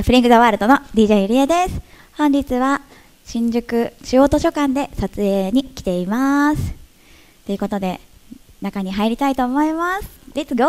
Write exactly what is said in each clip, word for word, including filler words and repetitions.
フリングザワールドの ディージェー ゆりえです。本日は新宿中央図書館で撮影に来ています。ということで中に入りたいと思います。レッツゴー。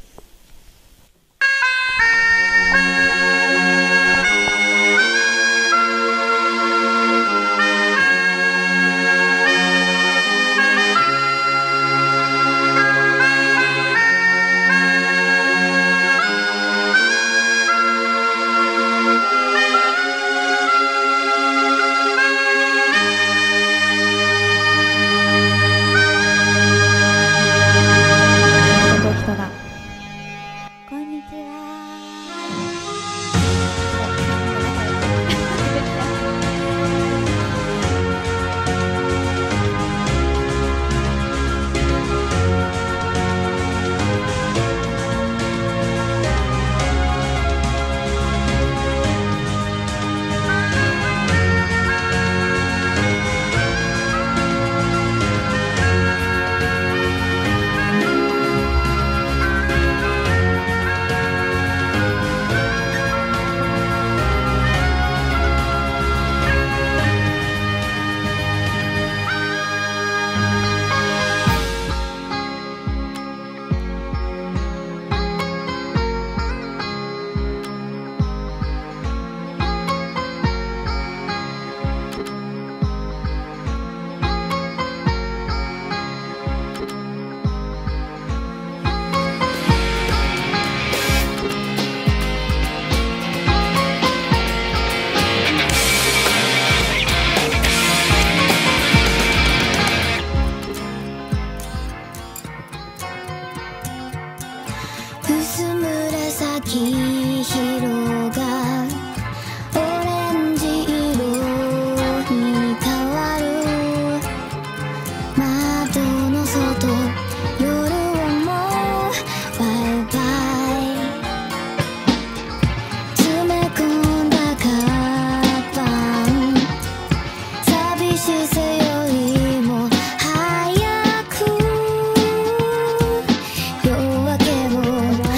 薄紫広がオレンジ色に変わる窓の外夜はもうバイバイ詰め込んだカバン寂しさよりも早く夜明けを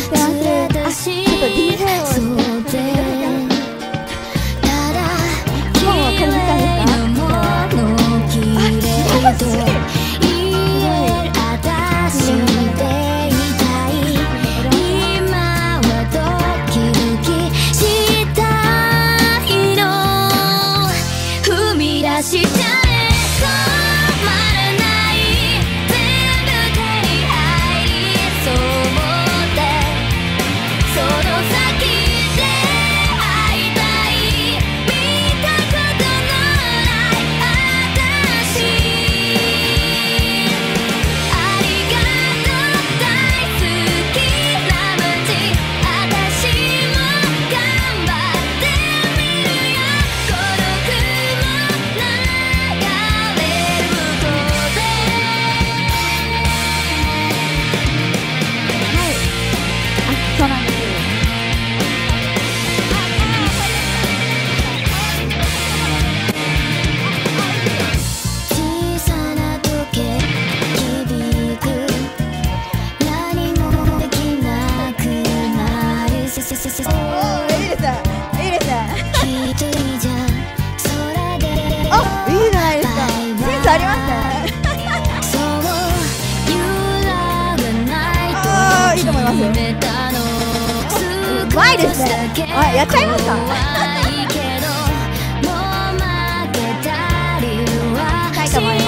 ありますね。ああ、いいと思いますよ。うまいですね。あ、やっちゃいますか。したいと思います。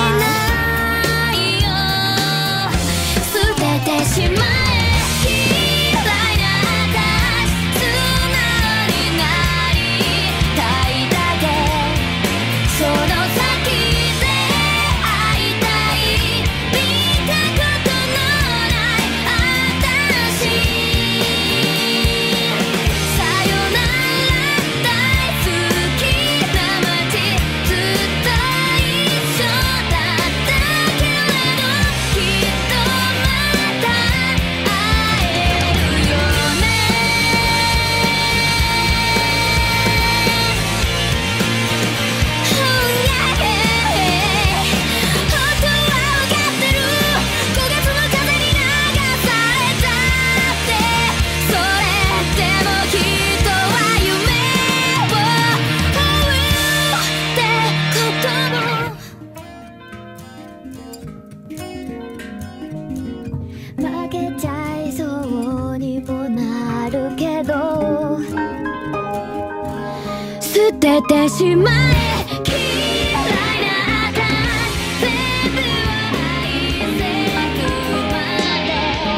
「 ててしまえ嫌いなあた全部を愛せくまで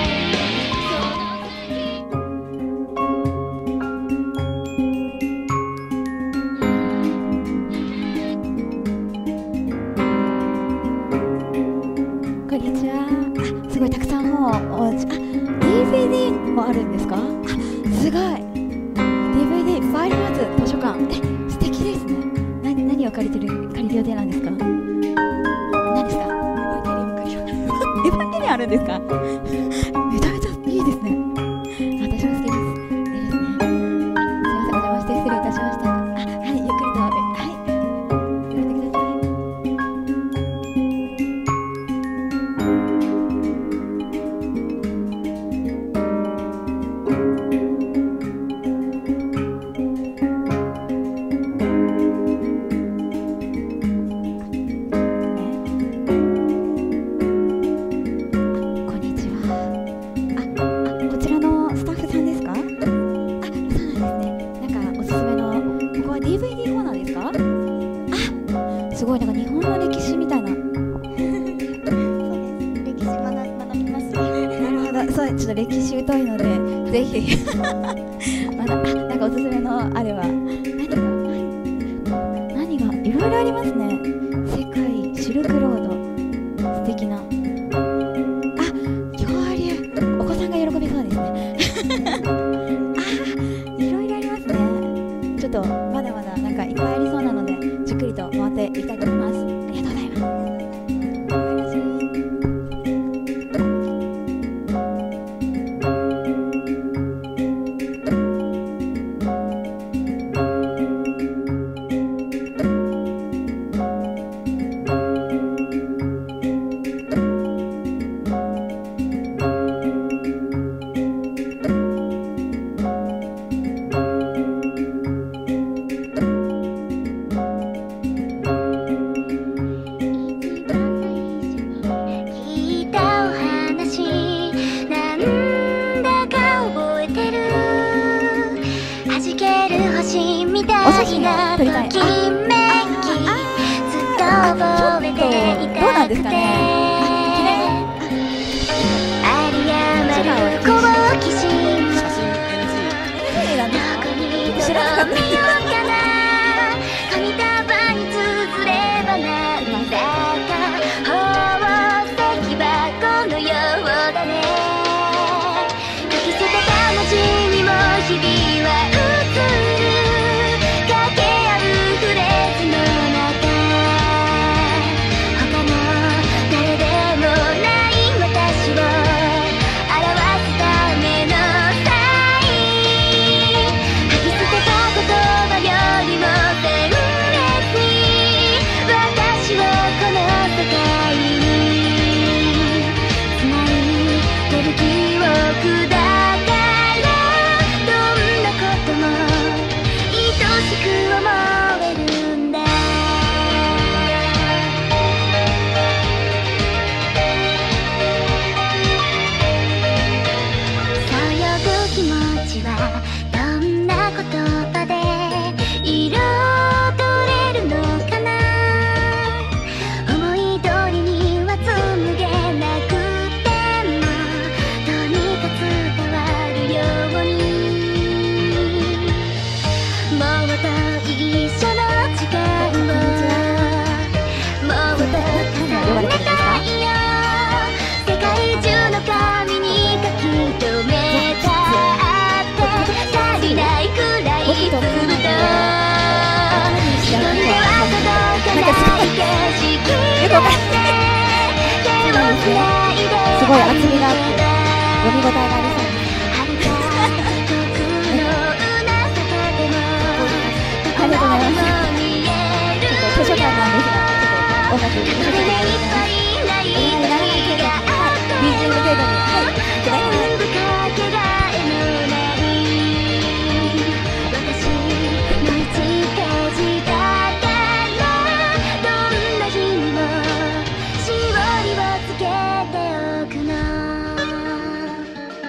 こんにちは。あ、すごいたくさんもうおうち、あ、ディーブイディー もあるんですか？あ、すごい。ディーブイディー ファイルマズ図書館。え、素敵ですね。な何を借りてる借りる予定なんですか？何ですか？エヴァンゲリオン借りよう。エヴァンゲリオンあるんですか？めちゃめちゃいいですね。私も好きです。いいですね。あ、すみません、お邪魔して失礼いたしました。あ、はい、ゆっくりと、はい、やってください。こんにちは。あ、あ、こちらのスタッフさんですか？あ、そうなんですね。なんかおすすめの、ここは ディーブイディー コーナーですか？あ、すごい、なんか日本の歴史みたいな。そうです。歴史学学びます。なるほど、そう、ちょっと歴史疎いので、ぜひ。まだ、あ、なんかおすすめのあれは、何が、何が、いろいろありますね。世界シルクロード、素敵な。恐竜、お子さんが喜びそうですね。あ、いろいろありますね。ちょっとまだまだなんかいっぱいありそうなので、じっくりと回っていきたいと思います。ありがとうございます。 聞いたお話なんだか覚えてる弾ける星みたお写真いなを撮りたい。 ときめきずっと覚えていどうなんたくてですかね。 あり余る好奇心写真 エヌジー。 綺麗だね。 どこに知らなかった。 飛びようかな紙束に綴ればなんだか宝石箱のようだね書き捨てた文字にも日々は映る掛け合うフレーズの中他の誰でもない私を表すためのサイン吐き捨てた言葉よりも鮮烈に私をこの世界に繋いでる記憶だからどんなことも愛しく思えるんだそうよぐ気持ちはどんな言葉で彩れるのかな思い通りには紡げなくてもどうにか伝わるようにもうと一緒の時間をもっと重ねたいよ世界中の紙に書き留めたって足りないくらいずっと一人では届かない景色だって手をつないですごい厚みがあって読み応えがありそうです。 遥か遠くのうなさかでもありがとうございます。 見える図書館なんですが、ちょっと音楽ど見せてれでいっいただきます。 ぱいなお願いにならない程度に、 があってビージーエム程度に、はい、いただきます。 全部かけがえのない私のいちページだからどんな日にもしおりをつけておくの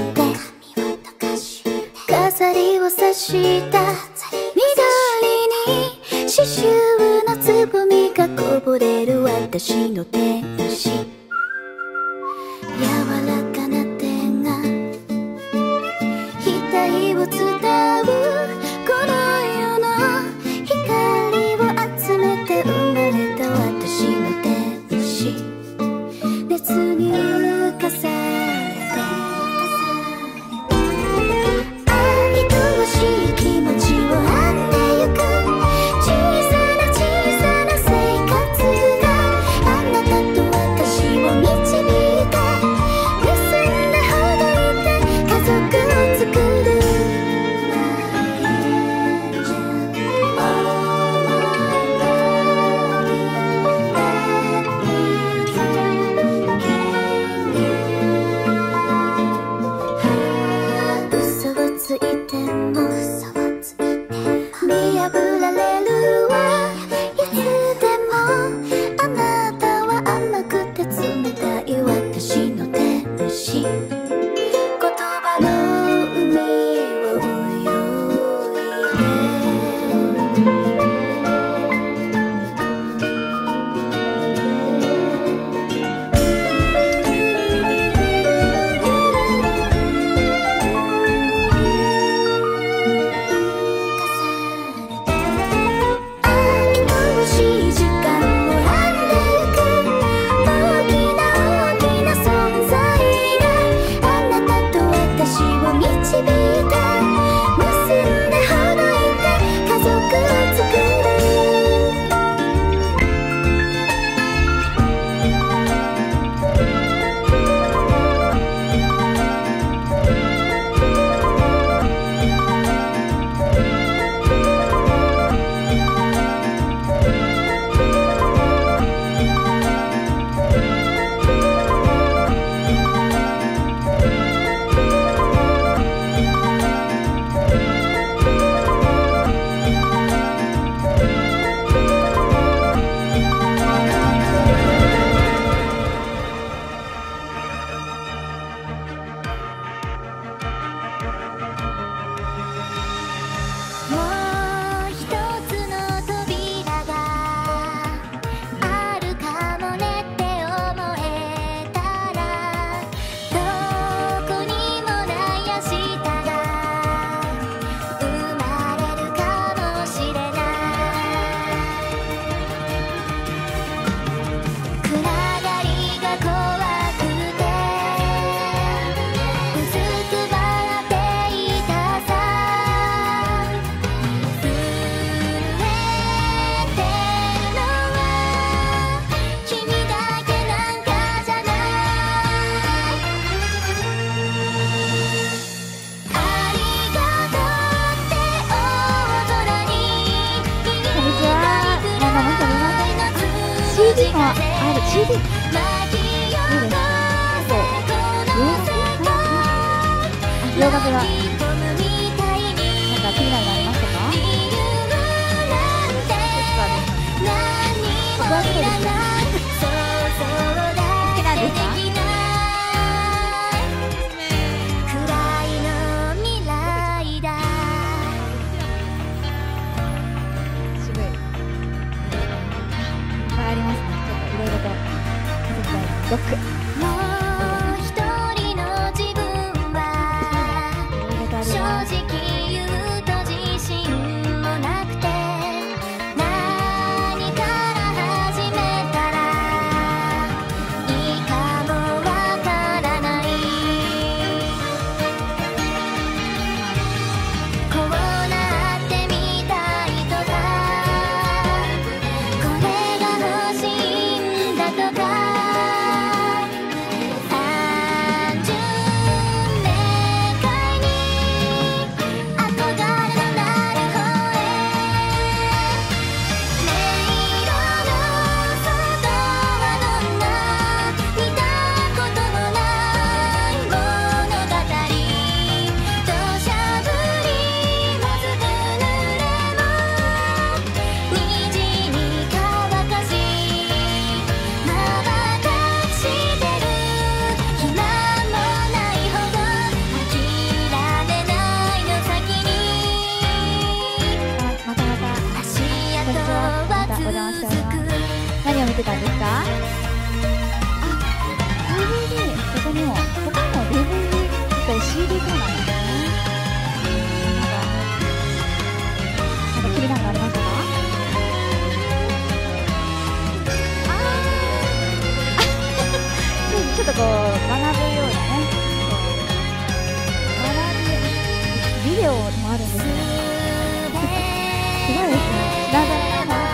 飾りを刺した緑に刺繍のつぼみがこぼれる私の手足、柔らかな手が額を伝うこの世の光を集めて生まれた私の手足、熱に浮かされて愛おしい気持ちを編んでゆく小さな小さな生活があなたと私を導いて結んでほどいて家族を作る。嘘をついても見破られるわ、いつでもあなたは甘くて冷たい私の手足、言葉の海を泳いである シーディー いいですね。洋楽がなんか気になるのありましたか？僕はそうですね。好きなんですか？渋い。いっぱいありますね。ちょっといろいろとロック。もう一人の自分はなんか気になるのありましたか？ちょっとこう学ぶようなね、学びビデオもあるんですよ。すごいですね。ラザラララ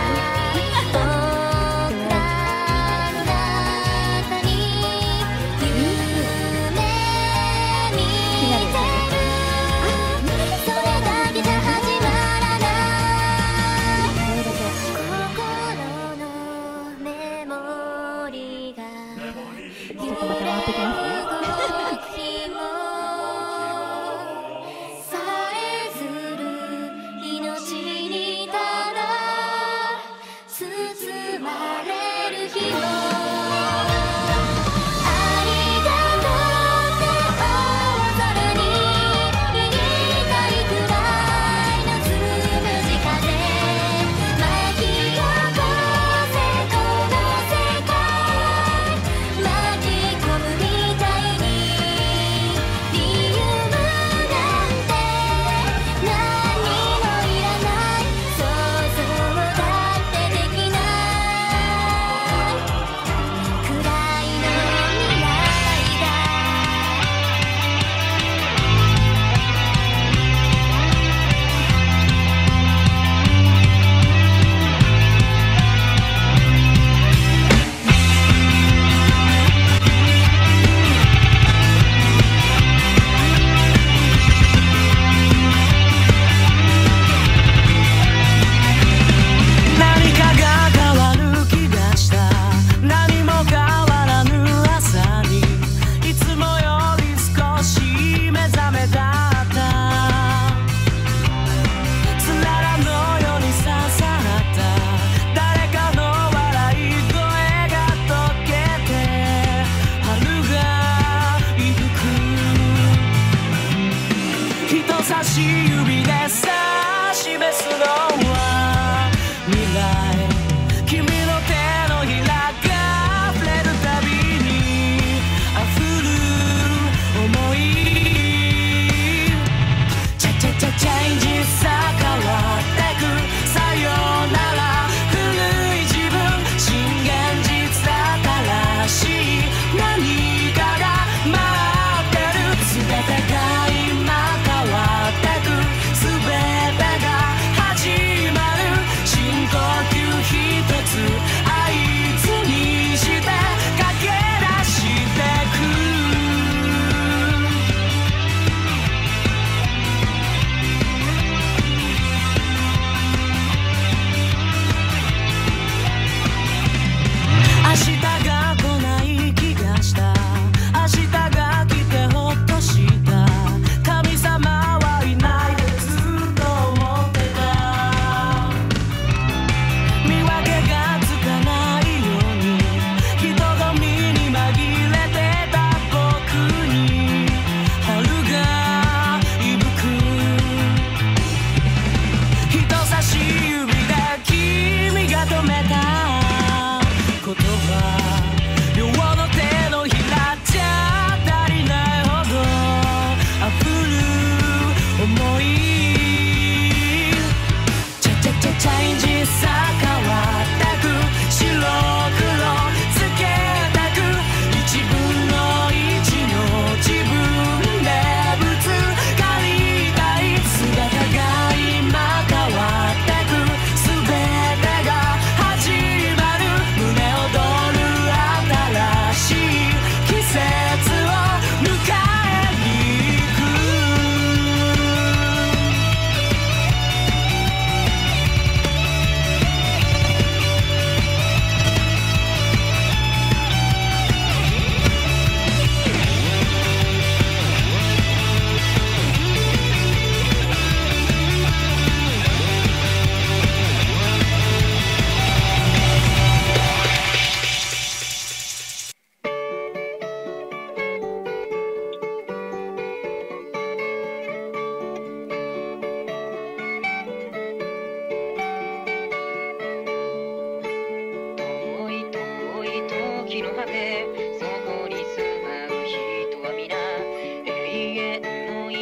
の果てそこに住まう人は皆永遠の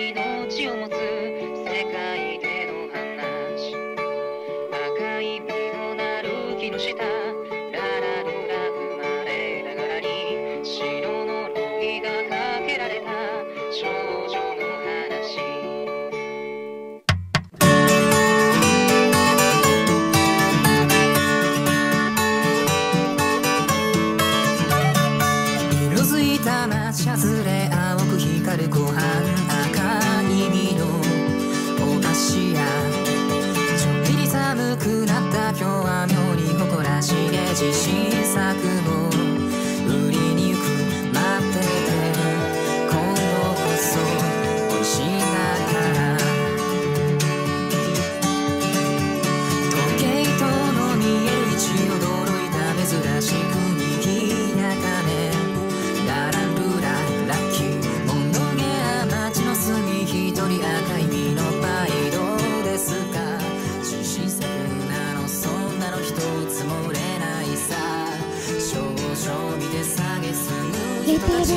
ている。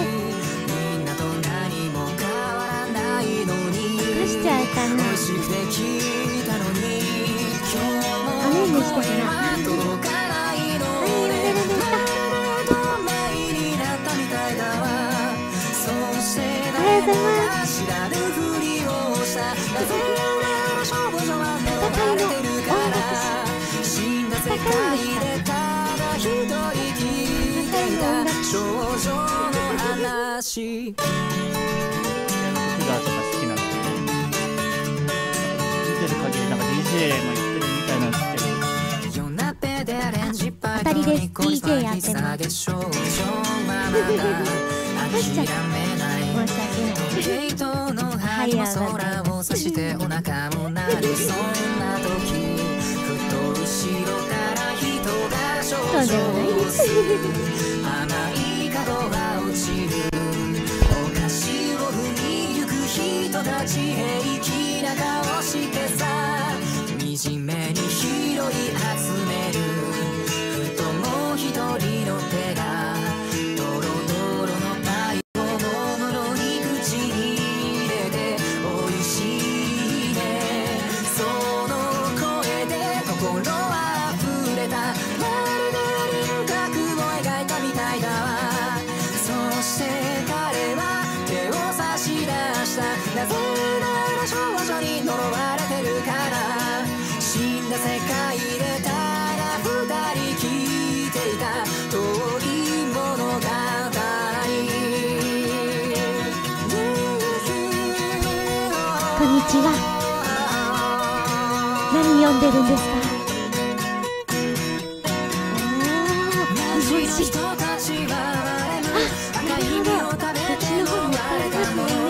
隠しちゃえたな。アメンでしたしな。何読んでるんですか。ありがとうございます。戦いの音楽史。戦うんですか。戦いの音楽史。 僕がとか好きなので、見てる限りなんか ディージェー も言ってるみたいなんですけど。 ふたりです。ディージェー やってます。隠しちゃった。申し訳ない。はい、上がった。そうでもないです。こんにちは。何読んでるんですか。おお、日本史。あ、なるほど。歴史の本もありますね。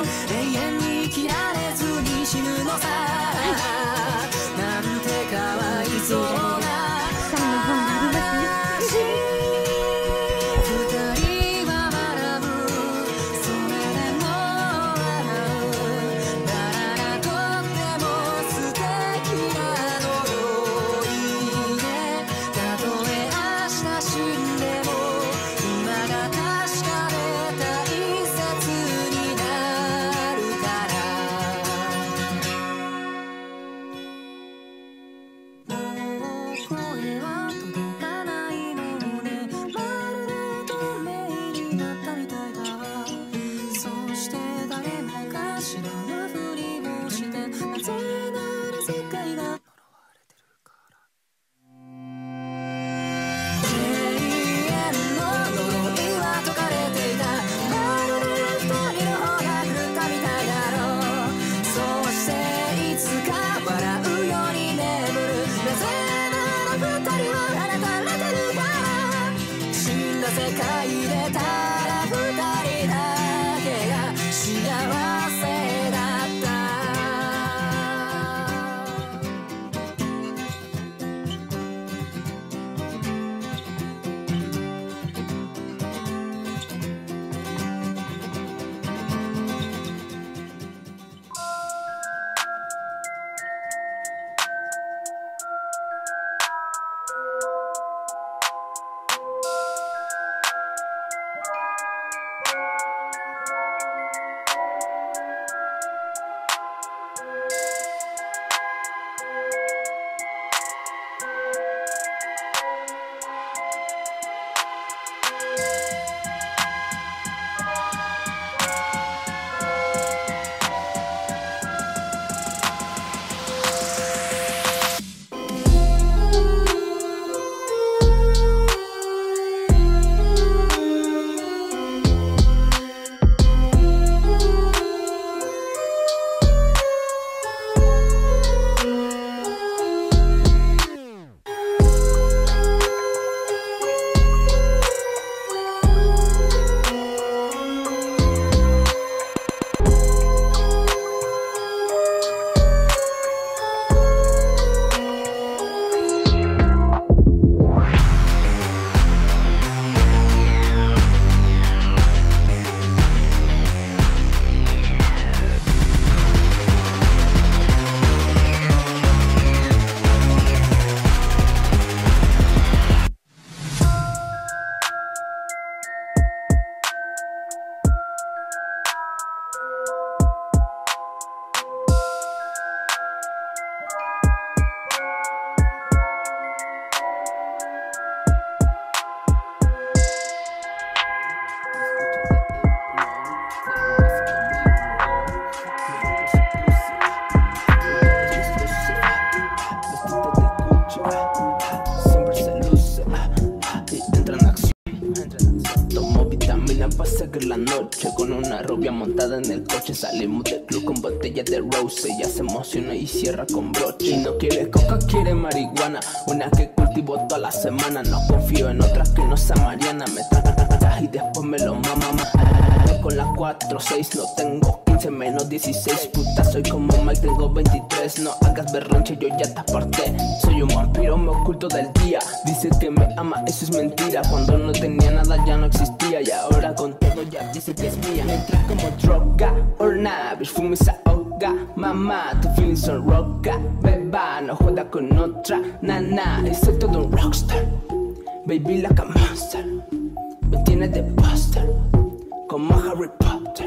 una rubia montada en el coche. Salimos del club con botellas de rose. Ella se emociona y cierra con broche. Y no quiere coca, quiere marihuana, una que cultivo toda la semana. No confío en otras que no sea Mariana. Me traga y después me lo mama. Con la cuatro seis no tengo quince menos dieciséis. Puta, soy como Mike, tengo veintitrés. No hagas berronche, yo ya te aparté. Soy un vampiro, me oculto del día. Dice que me ama, eso es mentira. Cuando no tenía nada ya no existía. Y ahora con todo ya dice que es mía. Me entra como droga, or nah, bitch, fumo y se ahoga. Mamá, tus feelings son roca. Beba, no joda con otra. Nah, nah, soy todo un rockstar. Baby like a monster. Me tiene de buster como Harry Potter.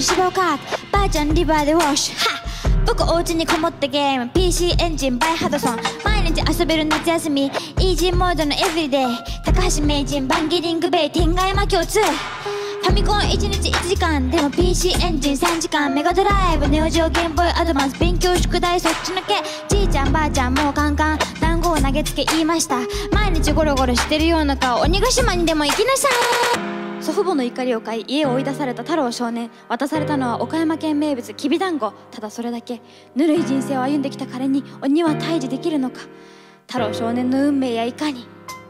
脂肪カートばあちゃんリバーでウォッシュは僕お家にこもってゲーム ピーシー エンジン by ハドソン毎日遊べる夏休みイージーモードのエブリデイ高橋名人バンギリングベイ天外魔境ツーファミコンいちにちいちじかんでも ピーシー エンジンさんじかんメガドライブネオジオゲームボーイアドバンス勉強宿題そっちのけじいちゃんばあちゃんもうカンカン団子を投げつけ言いました毎日ゴロゴロしてるような顔鬼ヶ島にでも行きなさい祖父母の怒りを買い家を追い出された太郎少年渡されたのは岡山県名物きびだんごただそれだけぬるい人生を歩んできた彼に鬼は退治できるのか太郎少年の運命やいかに